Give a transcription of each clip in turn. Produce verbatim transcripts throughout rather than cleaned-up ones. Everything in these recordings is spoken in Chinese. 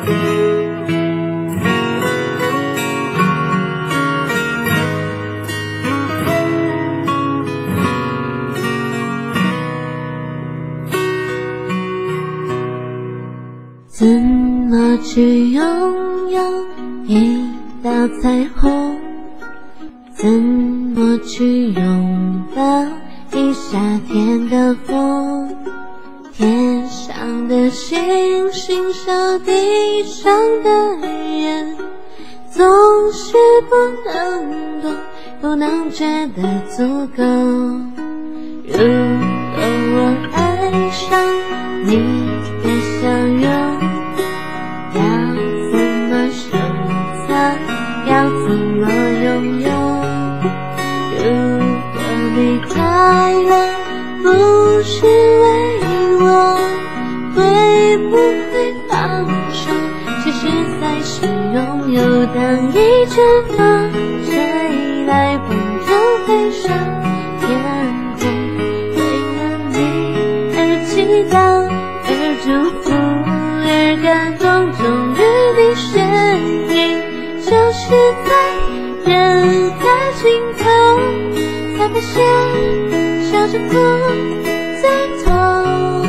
怎么去拥有一道彩虹？怎么去拥抱一夏天的风？天上的星星笑地上的人，总是不能懂，不能觉得足够。如果我爱上你的笑容，要怎么收藏？要怎么拥有？如果你快乐不是为我，会不会放手？其实才是拥有。当一阵风吹来，风筝飞上天空，为了你而祈祷，而祝福，而感动。终于你身影消失在人海尽头，才发现笑着哭最痛。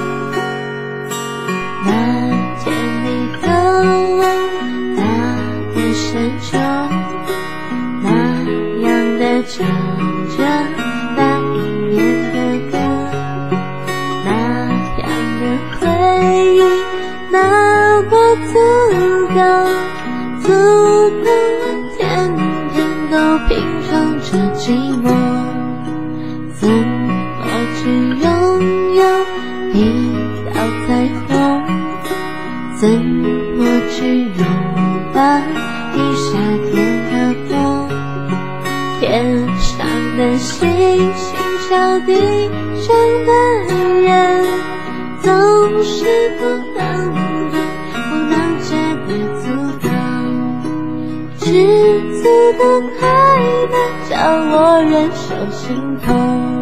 那天你和我打的山丘，那样的唱着那一年的歌，那样的回忆那么足够，足够我天天都品尝着寂寞。怎么去拥有一道彩虹？怎么去拥抱一夏天的风？天上的星星笑地上的人，总是不能懂，不能觉得足够。知足的快乐叫我忍受心痛。